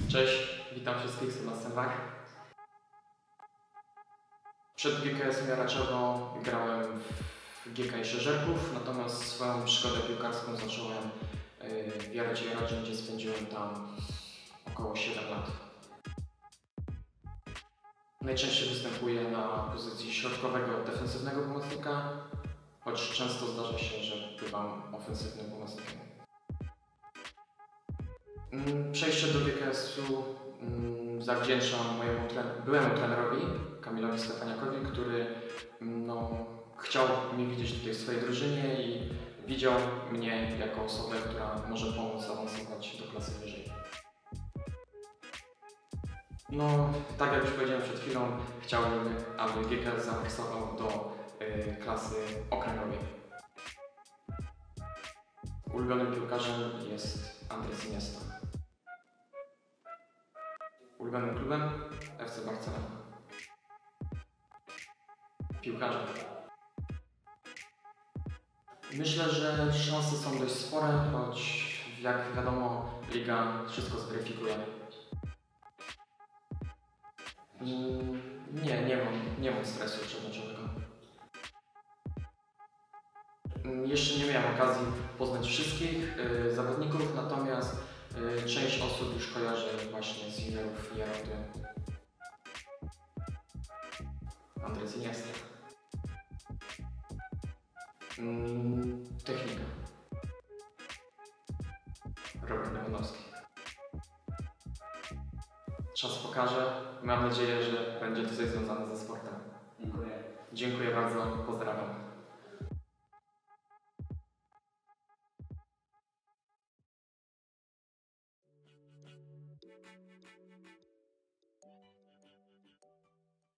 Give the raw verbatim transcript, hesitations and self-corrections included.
Cześć, witam wszystkich, Sebastian Wach. Przed G K S-em Jaraczowo grałem w G K S Żerków, natomiast swoją przygodę piłkarską zacząłem w Jarecie Jaraczym, gdzie spędziłem tam około siedem lat. Najczęściej występuję na pozycji środkowego defensywnego pomocnika, choć często zdarza się, że bywam ofensywnym pomocnikiem. Przejście do G K S-u zawdzięczam mojemu byłemu trenerowi, Kamilowi Stefaniakowi, który no, chciał mnie widzieć tutaj w swojej drużynie i widział mnie jako osobę, która może pomóc awansować do klasy wyżej. No, tak jak już powiedziałem przed chwilą, chciałbym, aby G K S zaawansował do y, klasy okręgowej. Ulubionym piłkarzem jest Andrés Iniesta. Ulubionym klubem F C Barcelona. Piłkarzem. Myślę, że szanse są dość spore, choć jak wiadomo liga wszystko zweryfikuje. Nie, nie mam, nie mam stresu przedmeczowego. Jeszcze nie miałem okazji poznać wszystkich y, zawodników, natomiast y, część osób już kojarzy właśnie z liderów Jarody. Andrés Iniesta. Mm, technika. Robert Lewandowski. Czas pokaże. Mam nadzieję, że będzie to coś związane ze sportem. Dziękuję. Dziękuję bardzo. Pozdrawiam.